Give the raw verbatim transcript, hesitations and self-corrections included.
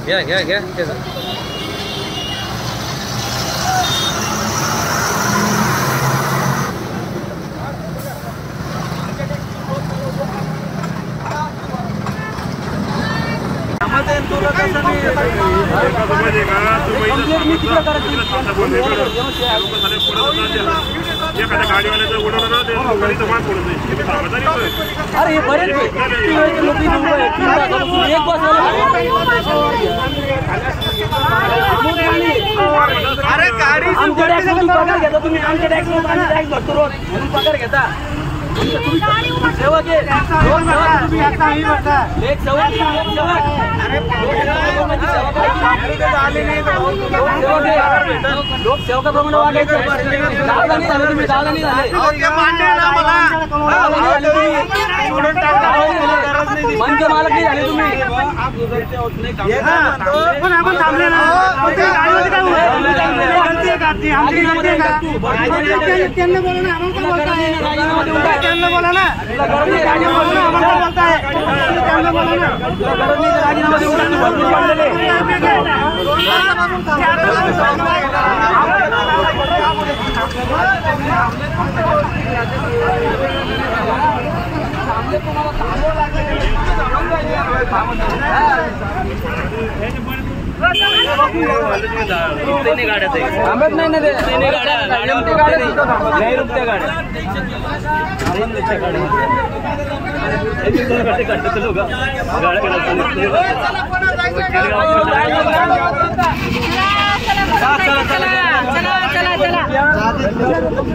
घ्या घ्या घ्या एखाद्या गाडीवाल्याचं उडवलं ना ते गाडीचं माग पडून जाईल. अरे हे बरेच एक बस अरे गाडी आमच्या टॅक्स पगार घेता तुम्ही आमच्या टॅक्स टॅक्स भरतो रोज म्हणून पगार घेता सेवक आहे एक सेवक लोक सेवकाप्रमाणे वागायचं दादा नाही झाले तुम्ही दादा नाही झाले म्हणजे मालक नाही झाले तुम्ही पण आपण थांबले ना त्यांना बोला ना आम्हाला बोलताय त्यांना बोला ना आम्हाला बोलताय त्यांना बोला ना राजीनामा देऊन थांबत नाही ना ते गाड्या नाही रुपये गाड्या चला चला चला चला